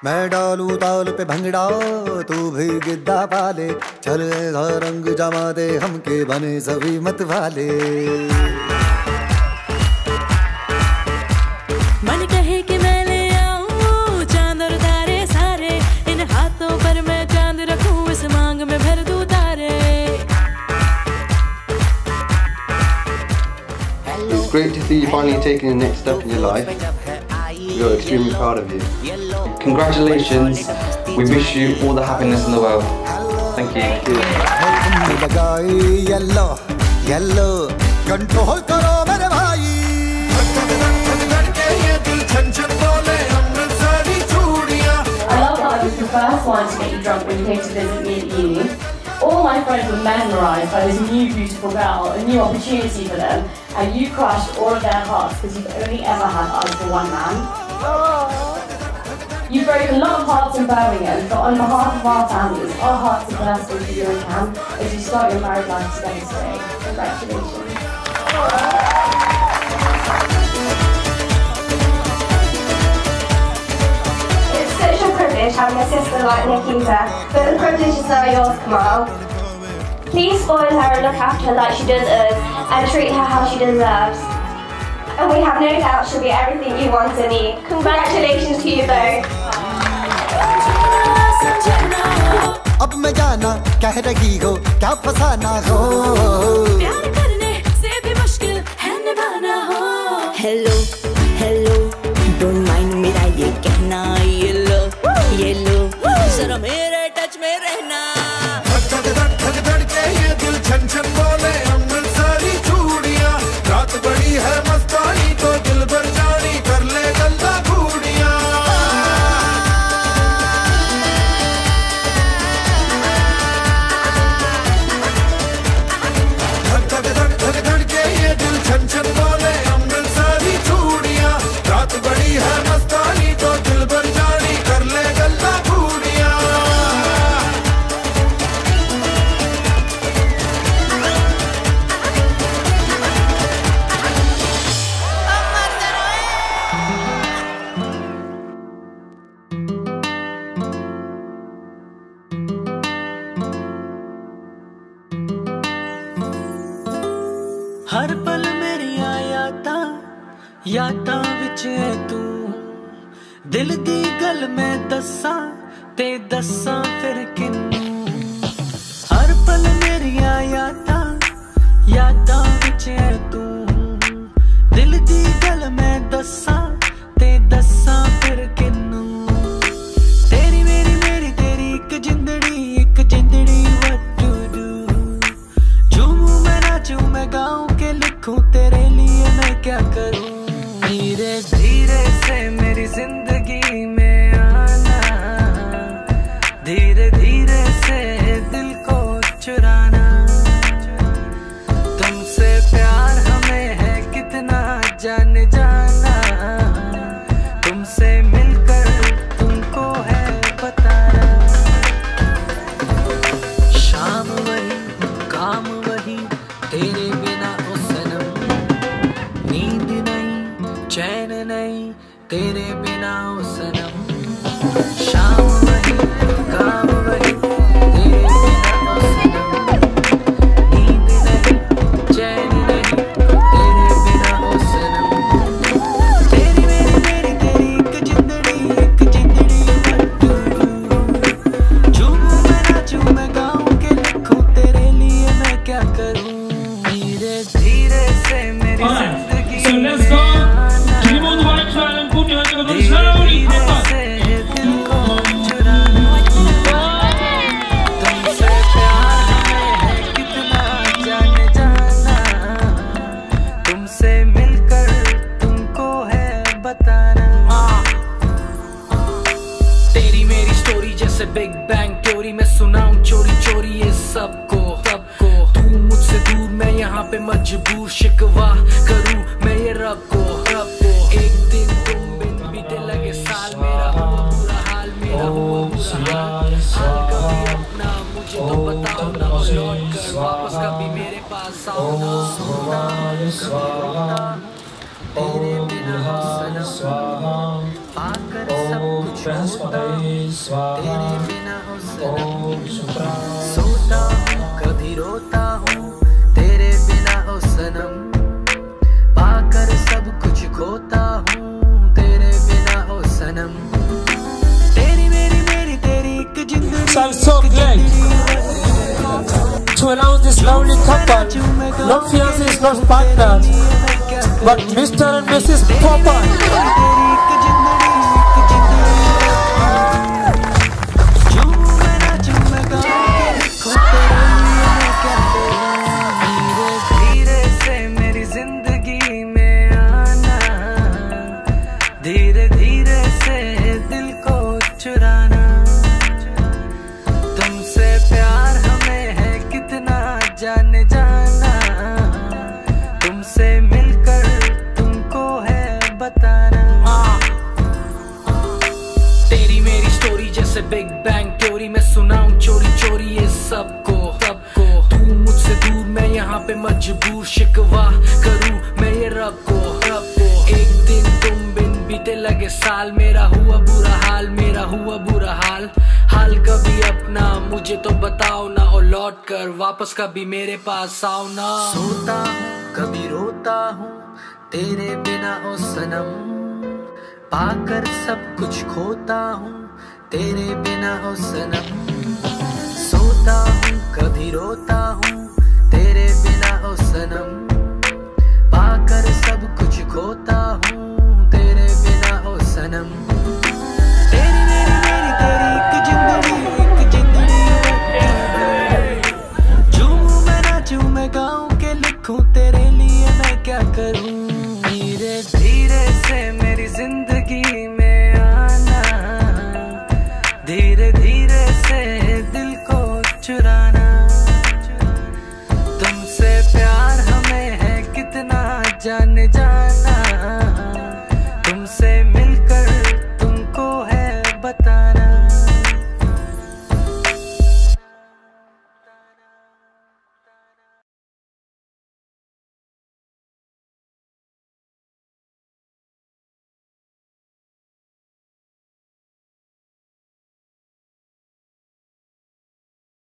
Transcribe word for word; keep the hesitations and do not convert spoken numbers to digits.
मैं डालूं ताल पे भंगड़ा तू भी गिद्दा पाले चल ऐसा रंग जमा दे हमके बने सभी मत वाले मन कहे कि मैं ले आऊं चांद और तारे सारे इन हाथों पर मैं चांद रखूं इस मांग में भर दूं तारे It's great to see you finally taking the next step in your life. We are extremely proud of you. Congratulations. We wish you all the happiness in the world. Thank you. yellow, yellow, control karo mere bhai. I love that I was the first one to get you drunk when you came to visit me at uni. All my friends were mesmerised by this new beautiful girl, a new opportunity for them, and you crushed all of their hearts because you've only ever had eyes for one man. You broke a lot of hearts in Birmingham, but on behalf of our families, our hearts are bursting for you and Cam as you start your married life together today. Congratulations. It's such a privilege having a sister like Nikita, but the privilege is now yours, Kamal. Please spoil her and look after her like she does us, and treat her how she deserves. And we have no doubt she'll be everything you want and need. Congratulations to you both. अब मैं जाना कह रही हो क्या फसाना हो प्यार करने से भी मुश्किल है निभाना हो Hello, hello, don't mind मेरा ये कहना ये लो, ये लो, जरा मेरे टच में रहना धक धक धक धक के ये दिल छन छन बोले अमृतसरी चूड़ियां रात बड़ी है मस्तानी तो दिल भर जानी कर ले गल्ला घूड़ियां धक धक धक धक धक के ये दिल छन छन बोले अमृतसरी चूड़ियां रात बड़ी है मस्तानी तो दिल भर जानी कर ले गल्ला घूड़ियां हर पल मेरी यादां यादां विच है तू दिल दी गल मैं दस्सां ते दस्सां फिर किन्नू हर पल मेरी यादां यादां विच है तू दिल दी गल मैं दस्सां ते दस्सां फिर किन्नू तेरी मेरी मेरी तेरी एक जिंदड़ी एक जिंदड़ी what to do झूमूं मैं नाचूं मैं गाऊं के लिखूं तेरे लिए मैं क्या करूं धीरे धीरे से मेरी जिंदगी में आना धीरे धीरे से दिल को चुराना तुमसे प्यार हमें है कितना जान जाना तुमसे मिलकर तुमको है बताना शाम वही काम वही तेरे बिना ओ सनम नींद नहीं चैन नहीं तेरे बिना ओ सनम शाम वही काम वही तेरे बिना ओ सनम नींद नहीं चैन नहीं तेरे बिना ओ सनम तेरी मेरी मेरी तेरी एक जिंदड़ी एक जिंदड़ी झूमूं मैं नाचूं मैं गाऊं के लिखूं तेरे लिए मैं क्या करूं धीरे धीरे से मेरी जिंदगी So let's go. Can you move the white child and put your hands together slowly? तुमसे प्यार हमें है कितना जान जाना तुमसे मिलकर तुमको है बताना तेरी मेरी स्टोरी जैसे बिग बैंग थ्योरी मैं सुनाऊं चोरी चोरी ये सबको सबको तू मुझसे दूर मैं यहाँ पे मजबूर शिकवा करूं मैं ये रब को रब को एक दिन तुम बिन बीते लगे साल मेरा हुआ बुरा हाल मेरा हुआ बुरा हाल हाल कभी अपना मुझे तो बताओ ना लौट कर वापस कभी मेरे पास आओ ना सोना कभी रोना ओम बुधाय स्वाहा, ओम बृहस्पतये स्वाहा, ओम शुक्राय सोता हूँ कभी रोता हूँ तेरे बिना ओ सनम, पाकर सब कुछ खोता हूँ तेरे बिना ओ सनम, तेरी मेरी मेरी तेरी एक जिंदगी। So I'm so glad to announce this lovely couple, not fiancés, not partners, but Mister and Missus Popper. धीरे धीरे से दिल को चुराना, तुमसे प्यार हमें है कितना जाने जाना, तुमसे मिलकर तुमको है बताना। तेरी मेरी स्टोरी जैसे बिग बैंग थ्योरी, मैं सुनाऊं चोरी चोरी ये सबको सबको, तू मुझसे दूर मैं यहाँ पे मजबूर, शिकवा करूँ मैं ये रब को रब को। एक दिन तुम बिन बीते लगे साल, मेरा हुआ बुरा हाल मेरा हुआ बुरा हाल, हाल कभी अपना मुझे तो बताओ ना, और लौट कर वापस कभी मेरे पास आओ ना। सोता हूँ कभी रोता हूँ तेरे बिना ओ सनम, पाकर सब कुछ खोता हूँ तेरे बिना ओ सनम, सोता हूँ कभी रोता हूँ तेरे बिना ओ सनम, पाकर सब कुछ खोता हूँ तेरे बिना ओ सनम, तेरी मेरी मेरी तेरी एक जिंदगी एक जिंदगी, झूमूं मैं नाचूं मैं गाऊं के लिखूं तेरे लिए मैं क्या करूं, धीरे धीरे से मेरी जिंदगी में आना, धीरे धीरे से दिल को चुरा